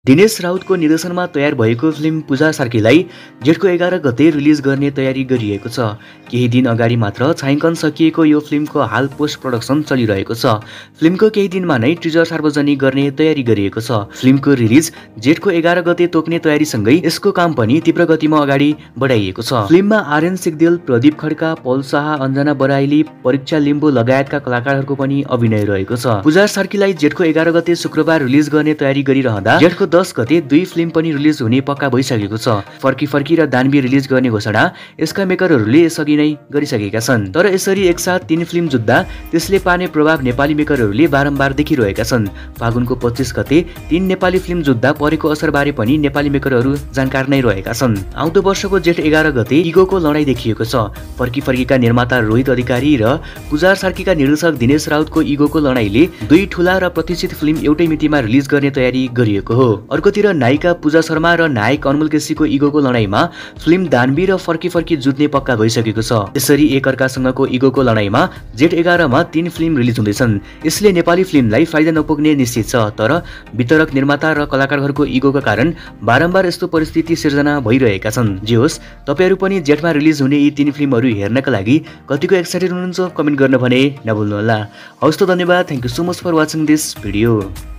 दिनेश राउतको निर्देशनमा तयार भएको फिल्म पूजा सार्कीलाई जेठको 11 गते रिलिज गर्ने तयारी गरिएको छ। केही दिन अगाडि मात्र छायाङ्कन सकिएको यो फिल्मको हाल पोस्ट प्रोडक्सन चलिरहेको छ। फिल्मको केही दिनमा नै टिजर सार्वजनिक गर्ने तयारी गरिएको छ। फिल्मको रिलिज जेठको 11 गते तोक्ने तयारीसँगै यसको काम पनि तीव्र गतिमा अगाडि बढाइएको छ। फिल्ममा आर्यन सिग्देल, प्रदीप खड्का, पल शाह, अञ्जना बराइली, परीक्षा लिम्बू लगायतका कलाकारहरूको पनि अभिनय रहेको छ। पूजा सार्कीलाई जेठको 11 गते शुक्रबार रिलिज गर्ने तयारी गरिरहँदा जेठको 10 गते दुई फिल्म पनि रिलिज हुने पक्का भइसकेको छ। फर्की फर्की र दानवी रिलिज गर्ने घोषणा यसका मेकरहरूले यसअघि नै गरिसकेका छन्। तर यसरी एकसाथ 3 फिल्म जुत्दा त्यसले पार्ने प्रभाव नेपाली मेकरहरूले बारम्बार देखिरहेका छन्। फागुनको 25 गते 3 नेपाली फिल्म जुत्दा परेको असरबारे पनि नेपाली मेकरहरू जानकार नै रहेका छन्। आउँदो वर्षको जेठ 11 गते इगोको लडाईँ देखिएको छ। फर्की फर्कीका निर्माता रोहित अधिकारी र पूजा सार्कीका निर्देशक दिनेश राउतको इगोको लडाईँले दुई ठूला र प्रतिष्ठित फिल्म एउटै मितिमा रिलिज गर्ने तयारी गरिएको हो। अर्कोतिर नायिका पूजा शर्मा र नायक अनमोल केसीको इगोको लडाईँमा फिल्म दानवी र फर्की फर्की जुत्ने पक्का भइसकेको छ। यसरी एकअर्कासँगको इगोको लडाईँमा जेठ 11 मा 3 फिल्म रिलिज हुँदैछन्। यसले नेपाली फिल्मलाई फाइदा नपुग्ने निश्चित छ। तर वितरक, निर्माता र कलाकारहरूको इगोको कारण बारम्बार यस्तो परिस्थिति सिर्जना भइरहेका छन्। जे होस्, तपाईहरू पनि जेठमा रिलिज हुने यी 3 फिल्महरू हेर्नका लागि कतिको एक्साइटेड हुनुहुन्छ कमेन्ट गर्न भने नभुल्नुहोला। हवस् त, धन्यवाद। Thank you so much for watching this video.